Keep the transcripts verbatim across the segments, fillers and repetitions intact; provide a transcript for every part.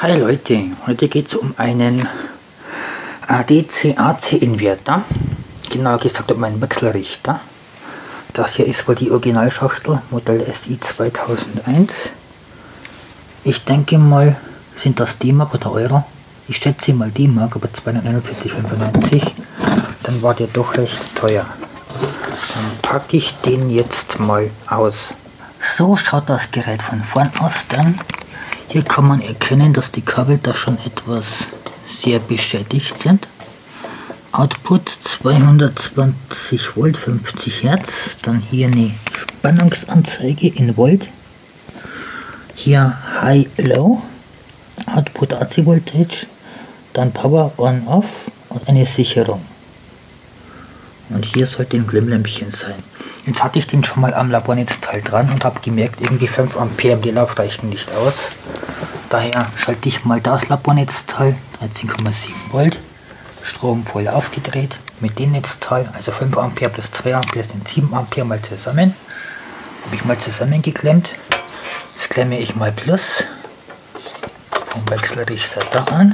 Hi Leute, heute geht es um einen D C A C Inverter, genauer gesagt um einen Wechselrichter. Das hier ist wohl die Originalschachtel, Modell S I zweitausendeins. Ich denke mal, sind das D-Mark oder Euro? Ich schätze mal D-Mark, aber zweihundertneunundvierzig Euro fünfundneunzig. Dann war der doch recht teuer. Dann packe ich den jetzt mal aus. So schaut das Gerät von vorn aus dann. Hier kann man erkennen, dass die Kabel da schon etwas sehr beschädigt sind. Output zweihundertzwanzig Volt, fünfzig Hertz. Dann hier eine Spannungsanzeige in Volt. Hier High Low, Output A C Voltage. Dann Power On Off und eine Sicherung. Und hier sollte ein Glimmlämpchen sein. Jetzt hatte ich den schon mal am Labornetzteil dran und habe gemerkt, irgendwie fünf Ampere im Lauf reichen nicht aus. Daher schalte ich mal das Labornetzteil, dreizehn Komma sieben Volt, Strom voll aufgedreht, mit dem Netzteil, also fünf Ampere plus zwei Ampere sind sieben Ampere mal zusammen. Habe ich mal zusammengeklemmt. Jetzt klemme ich mal Plus vom Wechselrichter da an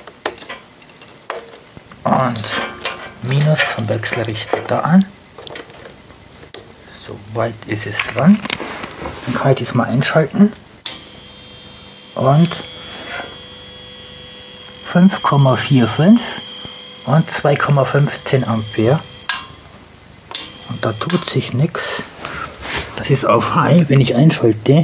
und Minus vom Wechselrichter da an. So weit ist es dran. Dann kann ich das mal einschalten. Und fünf Komma fünfundvierzig und zwei Komma fünfzehn Ampere. Und da tut sich nichts. Das ist auf High, wenn ich einschalte.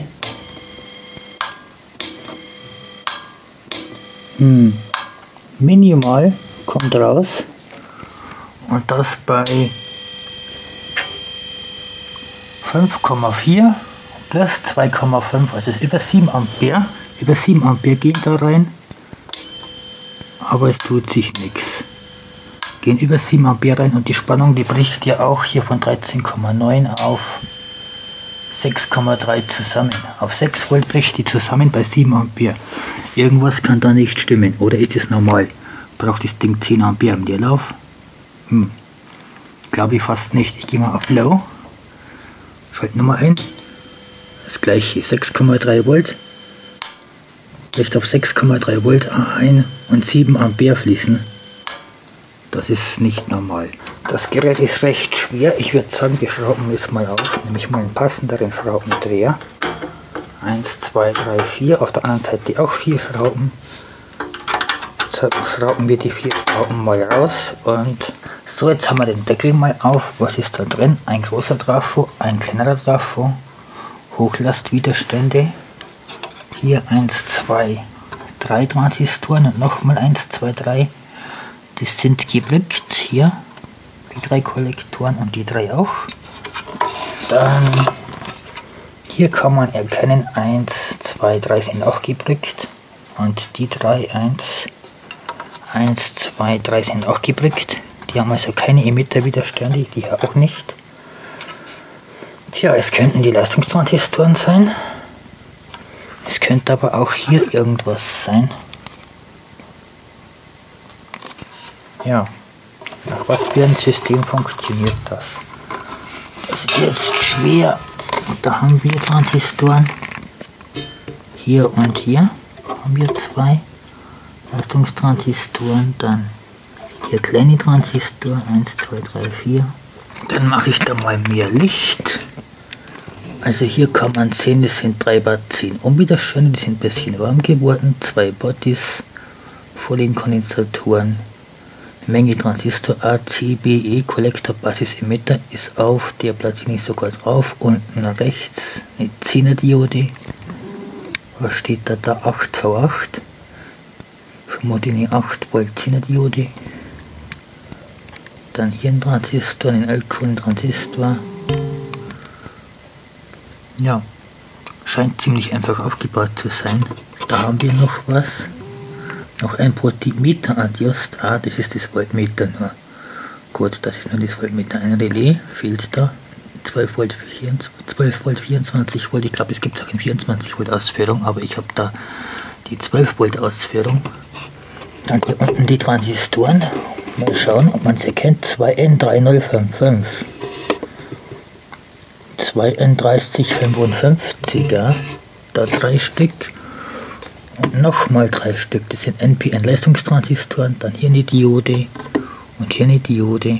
Hm. Minimal kommt raus. Und das bei fünf Komma vier plus zwei Komma fünf, also es ist über sieben Ampere. Über sieben Ampere gehen da rein, aber es tut sich nichts. Gehen über sieben Ampere rein und die Spannung, die bricht ja auch hier von dreizehn Komma neun auf sechs Komma drei zusammen. Auf sechs Volt bricht die zusammen bei sieben Ampere. Irgendwas kann da nicht stimmen, oder ist es normal? Braucht das Ding zehn Ampere im Leerlauf? Hm. Glaube ich fast nicht. Ich gehe mal auf Low. Schalte nochmal ein. Das gleiche, sechs Komma drei Volt. Bricht auf sechs Komma drei Volt ein und sieben Ampere fließen. Das ist nicht normal. Das Gerät ist recht schwer. Ich würde sagen, wir schrauben es mal auf. Nämlich mal einen passenderen Schraubendreher. eins, zwei, drei, vier. Auf der anderen Seite auch vier Schrauben. Jetzt schrauben wir die vier Schrauben mal raus. Und so, jetzt haben wir den Deckel mal auf. Was ist da drin? Ein großer Trafo, ein kleinerer Trafo. Hochlastwiderstände. Hier eins, zwei, drei Transistoren und nochmal eins, zwei, drei. Das sind gebrückt. Hier die drei Kollektoren und die drei auch. Dann hier kann man erkennen, eins, zwei, drei sind auch gebrückt. Und die drei, eins, eins, zwei, drei sind auch gebrückt. Die haben also keine Emitterwiderstände, die hier auch nicht. Tja, es könnten die Leistungstransistoren sein. Es könnte aber auch hier irgendwas sein. Ja, nach was für ein System funktioniert das? Das ist jetzt schwer. Und da haben wir Transistoren. Hier und hier haben wir zwei Leistungstransistoren. Dann hier kleine Transistoren, eins, zwei, drei, vier. Dann mache ich da mal mehr Licht. Also hier kann man sehen, das sind drei Watt zehn Ohmwiderstände, die sind ein bisschen warm geworden, zwei Bodies, vor den Kondensatoren, Menge Transistor A, C, B, E, Kollektor, Basis, Emitter ist auf, der Platine ist sogar drauf, unten rechts eine zehner Diode, was steht da, da acht V acht, vermute eine acht Volt zehner Diode, dann hier ein Transistor, ein L-Kunden-Transistor. Ja, scheint ziemlich einfach aufgebaut zu sein. Da haben wir noch was. Noch ein Multimeter-Adjust. Ah, das ist das Voltmeter nur. Gut, das ist nur das Voltmeter. Ein Relais fehlt da. zwölf Volt, vierundzwanzig Volt. Ich glaube, es gibt auch eine vierundzwanzig Volt Ausführung, aber ich habe da die zwölf Volt Ausführung. Dann hier unten die Transistoren. Mal schauen, ob man es erkennt. zwei N drei null fünf fünf. zwei N dreißig fünfundfünfziger, da drei Stück Und nochmal drei Stück, das sind N P N-Leistungstransistoren, dann hier eine Diode und hier eine Diode.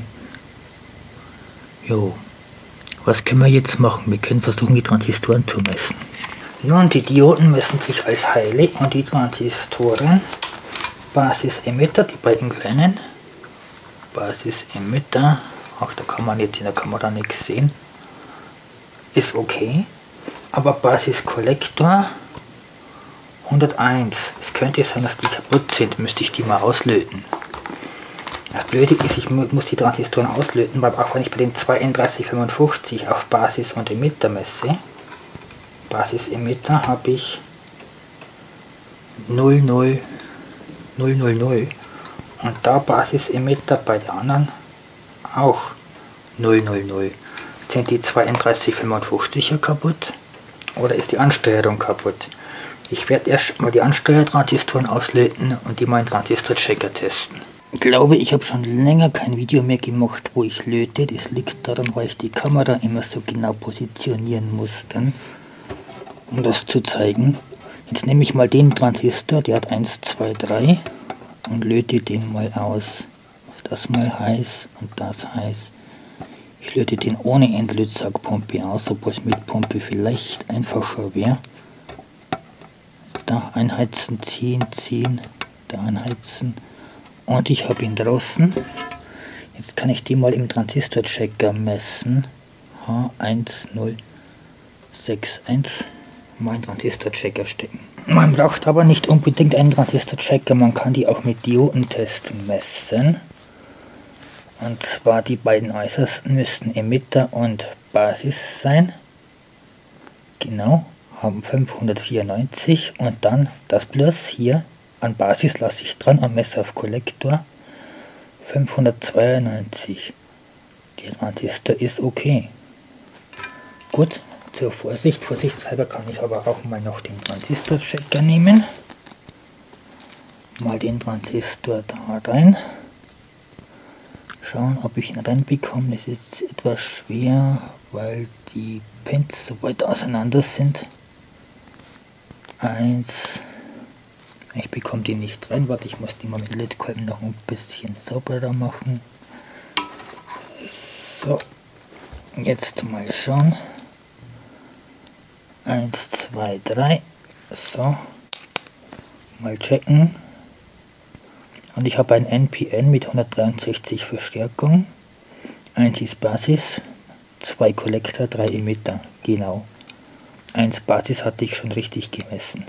Jo, was können wir jetzt machen? Wir können versuchen, die Transistoren zu messen. Nun, die Dioden messen sich als heile und die Transistoren, Basis-Emitter, die beiden kleinen, Basis-Emitter, auch da kann man jetzt in der Kamera nichts sehen, ist okay, aber Basis-Kollektor hunderteins, es könnte sein, dass die kaputt sind, müsste ich die mal auslöten. Das Blöde ist, ich muss die Transistoren auslöten, weil auch wenn ich bei den zwei N dreißig fünfundfünfzig auf Basis und Emitter messe, Basis-Emitter habe ich null null null null null und da Basis-Emitter bei der anderen auch null null null. Sind die zwei N dreißig fünfundfünfziger kaputt oder ist die Ansteuerung kaputt? Ich werde erst mal die Ansteuertransistoren auslöten und die meinen Transistor-Checker testen. Ich glaube, ich habe schon länger kein Video mehr gemacht, wo ich löte. Das liegt daran, weil ich die Kamera immer so genau positionieren muss, dann, um das zu zeigen. Jetzt nehme ich mal den Transistor, der hat eins, zwei, drei und löte den mal aus. Das mal heiß und das heiß. Ich löte den ohne Endlötsaugpumpe aus, obwohl es mit Pumpe vielleicht einfacher wäre. Da einheizen, ziehen, ziehen, da einheizen und ich habe ihn draußen. Jetzt kann ich die mal im Transistor-Checker messen. H eins null sechs eins, mein Transistor-Checker stecken. Man braucht aber nicht unbedingt einen Transistor-Checker, man kann die auch mit Diodentest messen. Und zwar die beiden äußersten müssten Emitter und Basis sein. Genau, haben fünfhundertvierundneunzig und dann das Plus hier an Basis lasse ich dran und messe auf Kollektor fünfhundertzweiundneunzig. Der Transistor ist okay. Gut, zur Vorsicht, vorsichtshalber kann ich aber auch mal noch den Transistor-Checker nehmen. Mal den Transistor da rein. Schauen, ob ich ihn reinbekomme. Das ist jetzt etwas schwer, weil die Pins so weit auseinander sind. Eins. Ich bekomme die nicht rein. Warte, ich muss die mal mit Lötkolben noch ein bisschen sauberer machen. So. Jetzt mal schauen. Eins, zwei, drei. So. Mal checken. Und ich habe ein N P N mit hundertdreiundsechzig Verstärkung. eins ist Basis, zwei Kollektor, drei Emitter. Genau. eins Basis hatte ich schon richtig gemessen.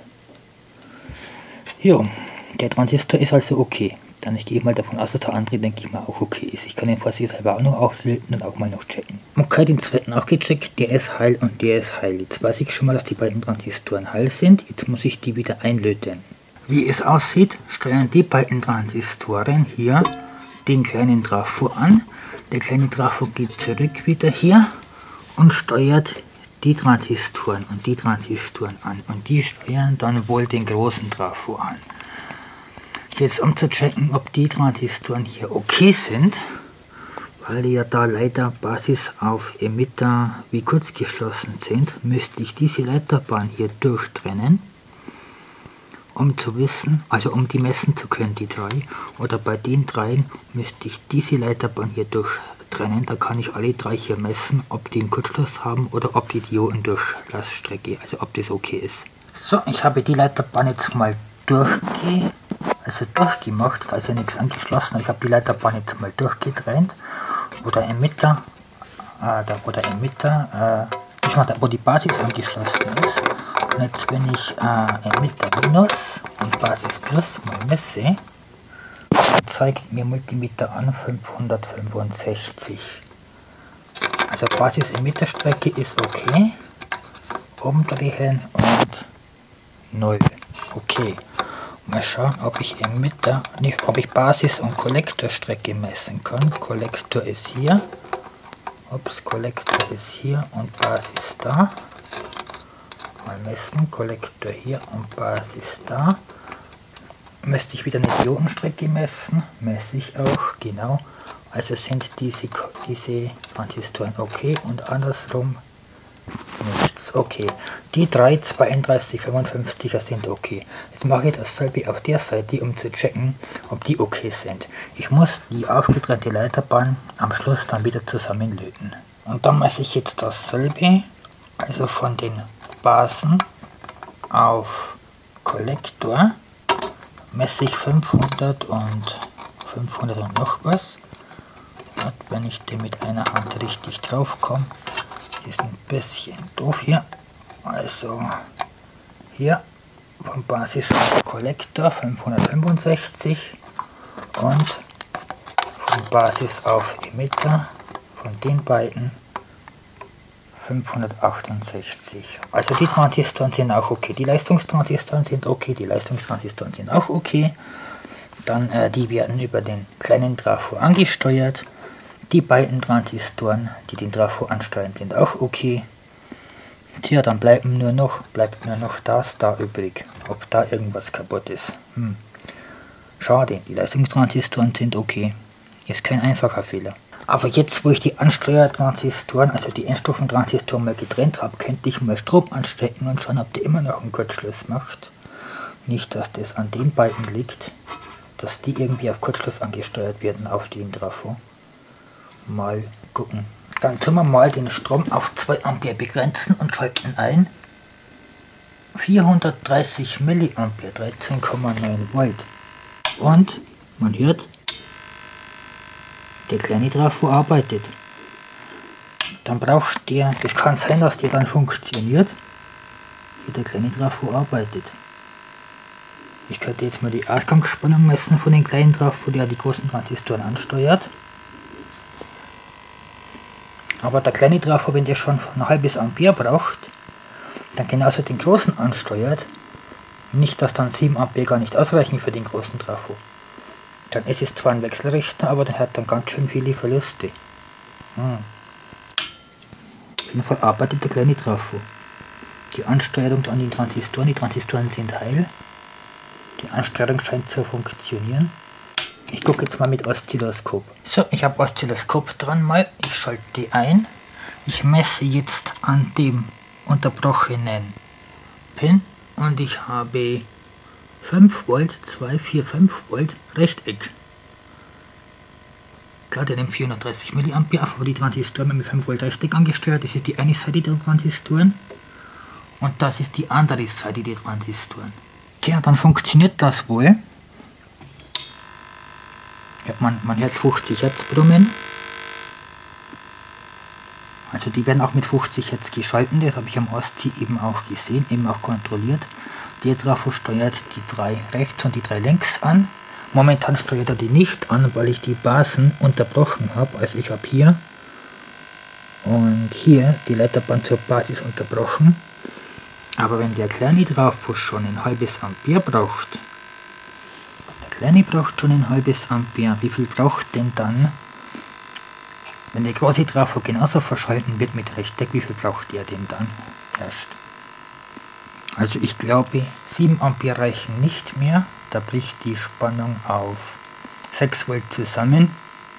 Jo, der Transistor ist also okay. Dann ich gehe mal davon aus, dass der andere, denke ich mal, auch okay ist. Ich kann den vorsichtshalber auch noch auslöten und auch mal noch checken. Okay, den zweiten auch gecheckt. Der ist heil und der ist heil. Jetzt weiß ich schon mal, dass die beiden Transistoren heil sind. Jetzt muss ich die wieder einlöten. Wie es aussieht, steuern die beiden Transistoren hier den kleinen Trafo an. Der kleine Trafo geht zurück wieder hier und steuert die Transistoren und die Transistoren an. Und die steuern dann wohl den großen Trafo an. Jetzt um zu checken, ob die Transistoren hier okay sind, weil die ja da leider Basis auf Emitter wie kurz geschlossen sind, müsste ich diese Leiterbahn hier durchtrennen, um zu wissen, also um die messen zu können, die drei, oder bei den dreien müsste ich diese Leiterbahn hier durchtrennen, da kann ich alle drei hier messen, ob die einen Kurzschluss haben oder ob die Diodendurchlassstrecke, also ob das okay ist. So, ich habe die Leiterbahn jetzt mal durchge, also durchgemacht, da ist ja nichts angeschlossen, ich habe die Leiterbahn jetzt mal durchgetrennt, wo der Emitter, äh, da wo der Emitter, äh, ich meine, wo die Basis angeschlossen ist. Und jetzt, wenn ich äh, Emitter minus und Basis plus mal messe, zeigt mir Multimeter an fünfhundertfünfundsechzig. Also Basis-Emitter-Strecke ist okay. Umdrehen und null. Okay. Mal schauen, ob ich Emitter, nicht, ob ich Basis- und Kollektorstrecke messen kann. Kollektor ist hier. Ups, Kollektor ist hier und Basis da. Mal messen, Kollektor hier und Basis da. Müsste ich wieder eine Diodenstrecke messen, messe ich auch, genau. Also sind diese, diese Transistoren okay und andersrum Nichts. Okay. Die drei zweiunddreißig fünfundfünfziger sind okay. Jetzt mache ich dasselbe auf der Seite, um zu checken, ob die okay sind. Ich muss die aufgetrennte Leiterbahn am Schluss dann wieder zusammenlöten. Und dann messe ich jetzt dasselbe, also von den Basen auf Kollektor, messe ich fünfhundert und fünfhundert und noch was. Und wenn ich den mit einer Hand richtig drauf komme, ist ein bisschen doof hier. Also hier von Basis auf Kollektor fünfhundertfünfundsechzig und von Basis auf Emitter von den beiden fünfhundertachtundsechzig. Also die Transistoren sind auch okay. Die Leistungstransistoren sind okay. Die Leistungstransistoren sind auch okay. Dann äh, die werden über den kleinen Trafo angesteuert. Die beiden Transistoren, die den Trafo ansteuern, sind auch okay. Tja, dann bleiben nur noch, bleibt nur noch das da übrig. Ob da irgendwas kaputt ist. Hm. Schade, die Leistungstransistoren sind okay. Ist kein einfacher Fehler. Aber jetzt, wo ich die Ansteuertransistoren, also die Endstufentransistoren mal getrennt habe, könnte ich mal Strom anstecken und schauen, ob der immer noch einen Kurzschluss macht. Nicht, dass das an den beiden liegt, dass die irgendwie auf Kurzschluss angesteuert werden, auf den Trafo. Mal gucken. Dann tun wir mal den Strom auf zwei Ampere begrenzen und schalten ein. vierhundertdreißig Milliampere, dreizehn Komma neun Volt. Und man hört, der kleine Trafo arbeitet. Dann braucht der, das kann sein, dass der dann funktioniert, wie der kleine Trafo arbeitet. Ich könnte jetzt mal die Ausgangsspannung messen von den kleinen Trafo, der die großen Transistoren ansteuert. Aber der kleine Trafo, wenn der schon ein halbes Ampere braucht, dann genauso den großen ansteuert, nicht, dass dann sieben Ampere gar nicht ausreichen für den großen Trafo. Dann ist es zwar ein Wechselrichter, aber der hat dann ganz schön viele Verluste. Hm. Auf jeden Fall arbeitet der kleine Trafo. Die Ansteuerung an den Transistoren, die Transistoren sind heil. Die Ansteuerung scheint zu funktionieren. Ich gucke jetzt mal mit Oszilloskop. So, ich habe Oszilloskop dran mal. Ich schalte die ein. Ich messe jetzt an dem unterbrochenen Pin und ich habe fünf Volt, zwei, vier, fünf Volt Rechteck. Klar, der nimmt vierhundertdreißig Milliampere auf, aber die Transistoren mit fünf Volt Rechteck angesteuert. Das ist die eine Seite der Transistoren und das ist die andere Seite der Transistoren. Tja, dann funktioniert das wohl. Ja, man, man hört fünfzig Hertz brummen. Also die werden auch mit fünfzig Hertz geschalten, das habe ich am Ostsee eben auch gesehen, eben auch kontrolliert. Der Trafo steuert die drei rechts und die drei links an. Momentan steuert er die nicht an, weil ich die Basen unterbrochen habe. Also ich habe hier und hier die Leiterbahn zur Basis unterbrochen. Aber wenn der kleine Trafo schon ein halbes Ampere braucht, der kleine braucht schon ein halbes Ampere, wie viel braucht denn dann, wenn der große Trafo genauso verschalten wird mit Rechteck, wie viel braucht der denn dann erst? Also ich glaube, sieben Ampere reichen nicht mehr, da bricht die Spannung auf sechs Volt zusammen.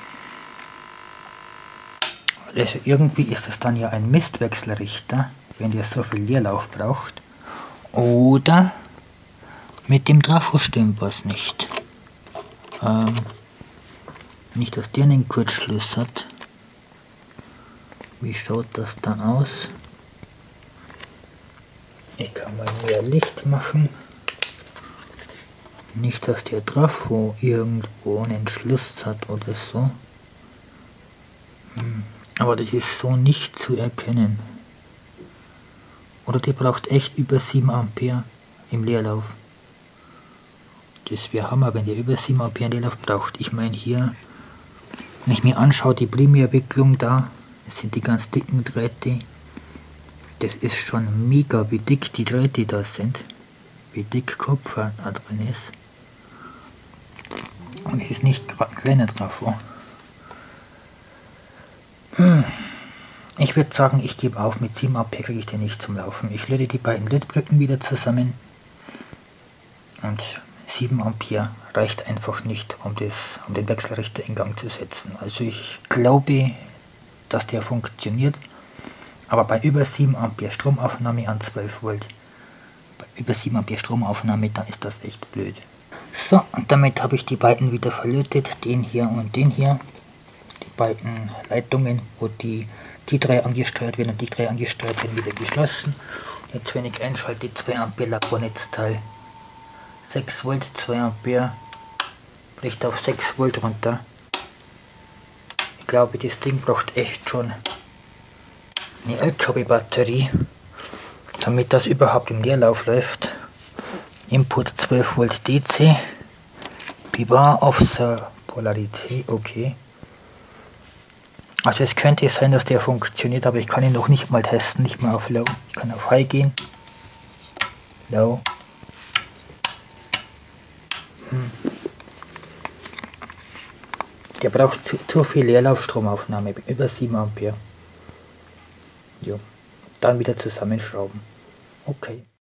Also irgendwie ist das dann ja ein Mistwechselrichter, wenn der so viel Leerlauf braucht. Oder mit dem Trafo stimmt was nicht. Ähm, nicht, dass der einen Kurzschluss hat. Wie schaut das dann aus? Ich kann mal mehr Licht machen. Nicht, dass der Trafo irgendwo einen Schluss hat oder so. Hm. Aber das ist so nicht zu erkennen. Oder der braucht echt über sieben Ampere im Leerlauf. Das wäre Hammer, wenn der über sieben Ampere im Leerlauf braucht. Ich meine hier, wenn ich mir anschaue, die Primärwicklung da, das sind die ganz dicken Drähte. Das ist schon mega, wie dick die Drähte da sind. Wie dick Kupfer da drin ist. Und es ist nicht gerade ein kleiner Trafo. Hm. Ich würde sagen, ich gebe auf, mit sieben Ampere kriege ich den nicht zum Laufen. Ich löte die beiden Lötbrücken wieder zusammen. Und sieben Ampere reicht einfach nicht, um, das, um den Wechselrichter in Gang zu setzen. Also ich glaube, dass der funktioniert. Aber bei über sieben Ampere Stromaufnahme an zwölf Volt, bei über sieben Ampere Stromaufnahme, dann ist das echt blöd. So, und damit habe ich die beiden wieder verlötet, den hier und den hier. Die beiden Leitungen, wo die, die drei angesteuert werden und die drei angesteuert werden, wieder geschlossen. Jetzt, wenn ich einschalte, zwei Ampere Labornetzteil, sechs Volt, zwei Ampere, bricht auf sechs Volt runter. Ich glaube, das Ding braucht echt schon eine L K W-Batterie, damit das überhaupt im Leerlauf läuft. Input zwölf Volt D C, Bibar auf der Polarität, okay. Also es könnte sein, dass der funktioniert, aber ich kann ihn noch nicht mal testen, nicht mal auf Low. Ich kann auf High gehen. Low. Hm. Der braucht zu, zu viel Leerlaufstromaufnahme, über sieben Ampere. Jo. Dann wieder zusammenschrauben. Okay.